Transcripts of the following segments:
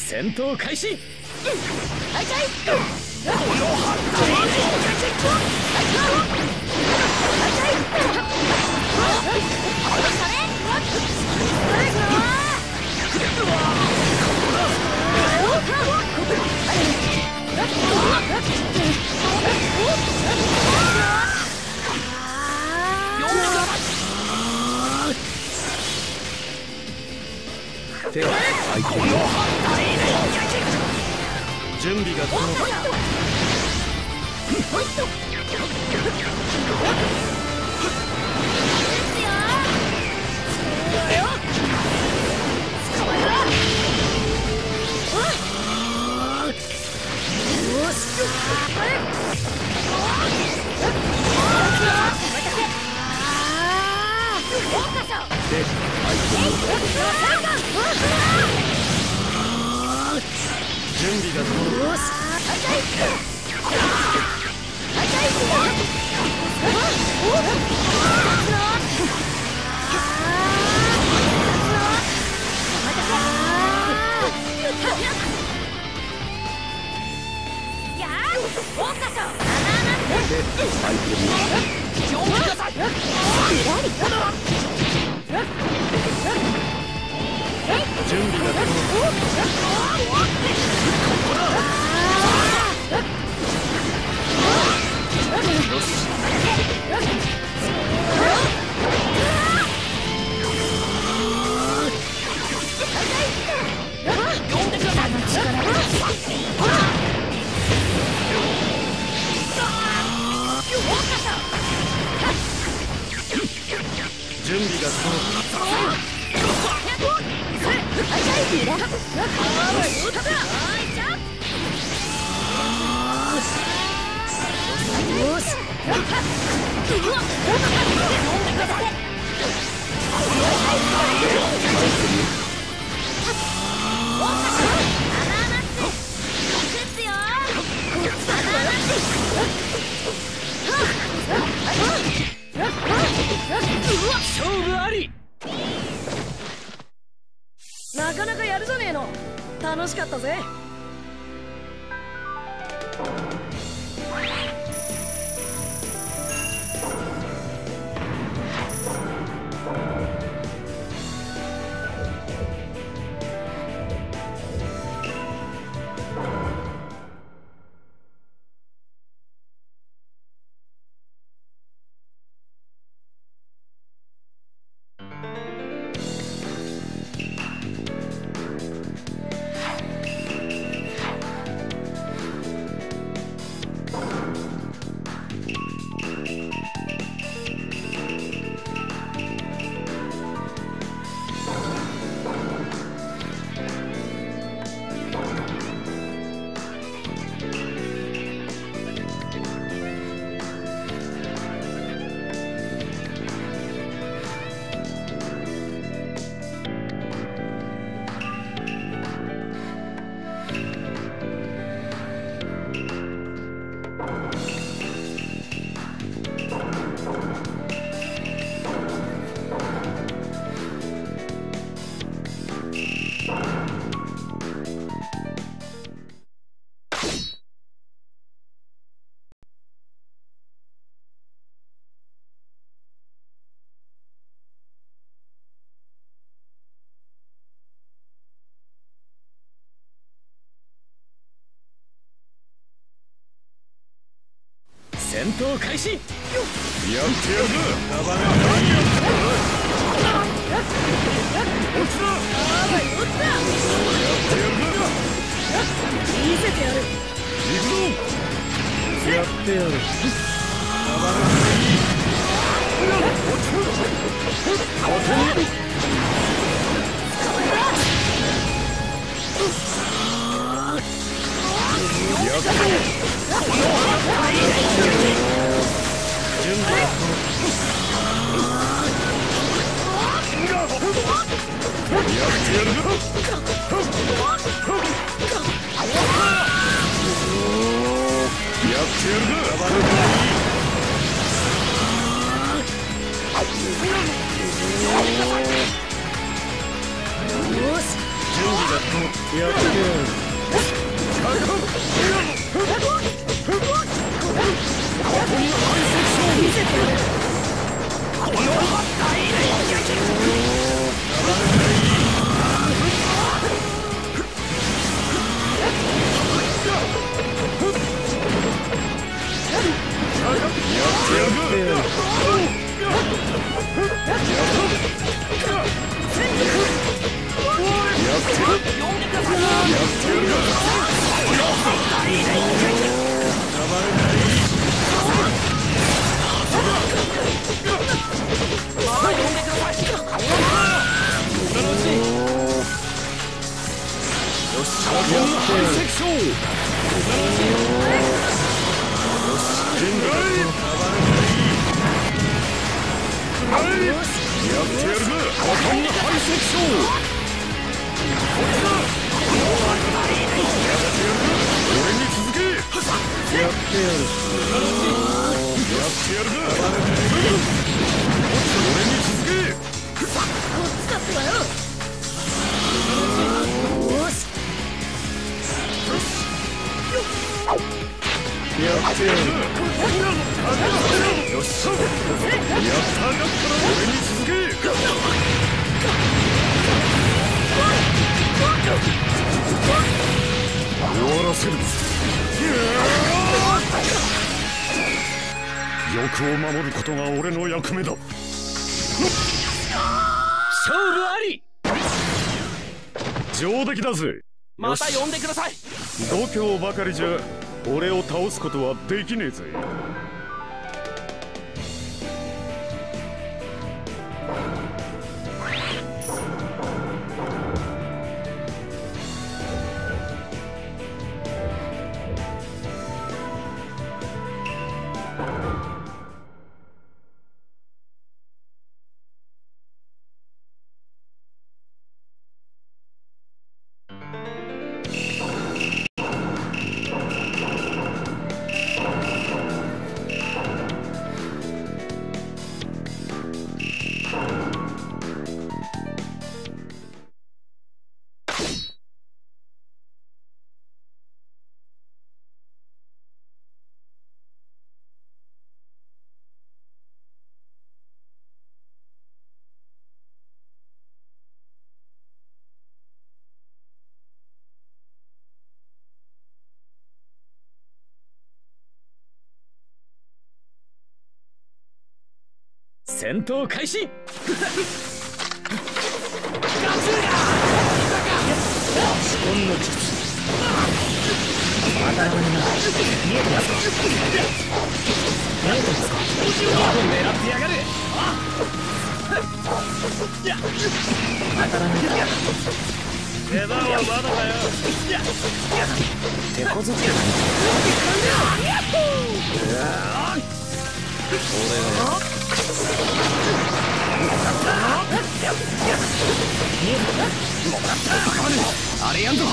戦闘開始。 はいはい。 手は相手の準備が整った。準備が整った。準備が整った準備が整った。勝負あり。 なかなかやるじゃねえの。楽しかったぜ。 戦闘開始。やってやるぞ。落ちろ。 見せてやる。 行くぞ。やってやる。やってやる。 欲を守ることが俺の役目だ。 勝負あり。 上出来だぜ。 また呼んでください。 度胸ばかりじゃ俺を倒すことはできねえぜ。 戦闘開始。 出番はまだだよ。 手こずってる。あれやんぞ。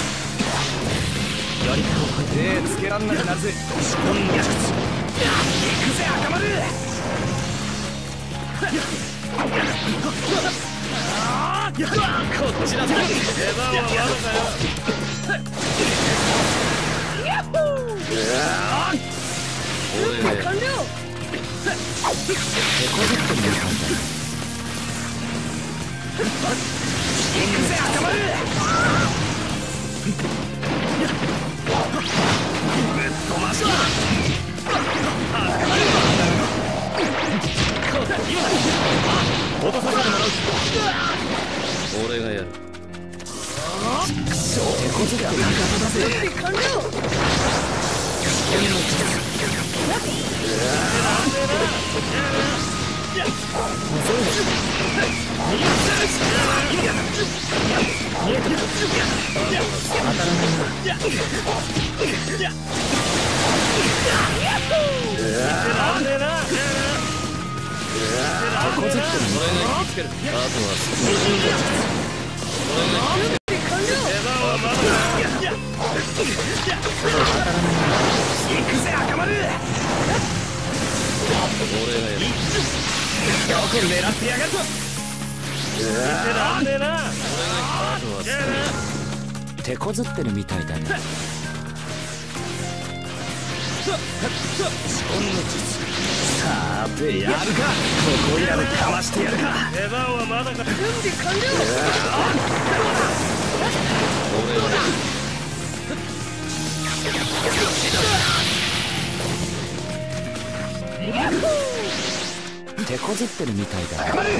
やり方を変えてつけらんなくなるぜ。仕込んの術。行くぜ赤丸。こっちだぞ。出番はまだだよ。 完了。 手こずってみるか。行くぜ赤丸。ぶっ飛ばした。 落とさせてもらう。 俺がやる。手こずって味方だぜ。 完了。 手こずってるみたいだね。さてやるか。ここいらでかわしてやるか。 出番はまだか。 準備完了。 手こずってるみたいだ。 赤丸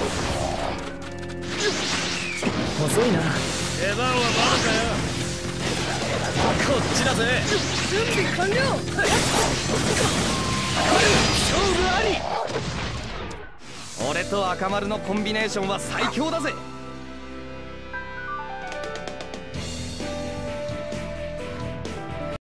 遅いな。 出番はまだかよ。 こっちだぜ。 準備完了。 勝負あり。俺と赤丸のコンビネーションは最強だぜ。